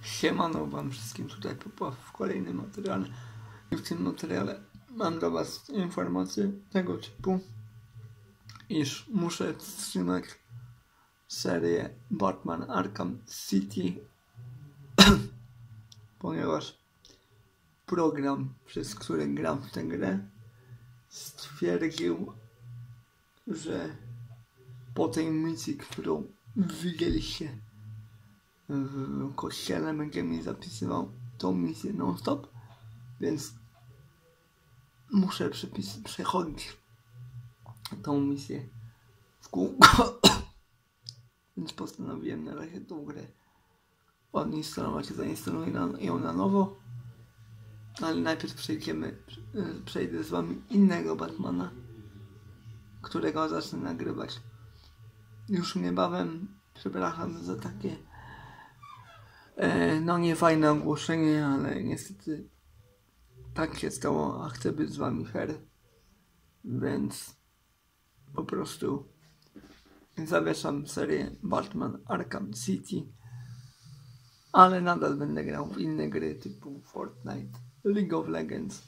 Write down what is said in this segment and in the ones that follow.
Siemano wam wszystkim tutaj w kolejnym materiale. I w tym materiale mam dla was informacje tego typu, iż muszę wstrzymać serię Batman Arkham City, ponieważ program, przez który gram w tę grę, stwierdził, że po tej misji, którą widzieliście w kościele, będzie mi zapisywał tą misję non-stop, więc muszę przechodzić tą misję w kółko. Więc postanowiłem na razie tą grę odinstalować i zainstaluję ją na nowo. Ale najpierw przejdę z wami innego Batmana, którego zacznę nagrywać już niebawem. Przepraszam za takie niefajne ogłoszenie, ale niestety tak się stało, a chcę być z wami fair, więc po prostu zawieszam serię Batman Arkham City, ale nadal będę grał w inne gry typu Fortnite, League of Legends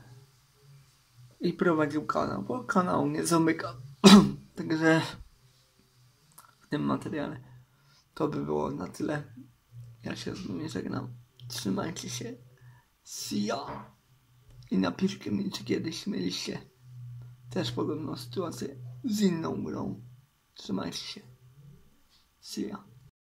i prowadził kanał, bo kanał nie zamyka. Także w tym materiale to by było na tyle. Ja się z wami żegnam. Trzymajcie się. See ya. I napiszcie mi, czy kiedyś mieliście też podobną sytuację z inną grą. Trzymajcie się. See ya.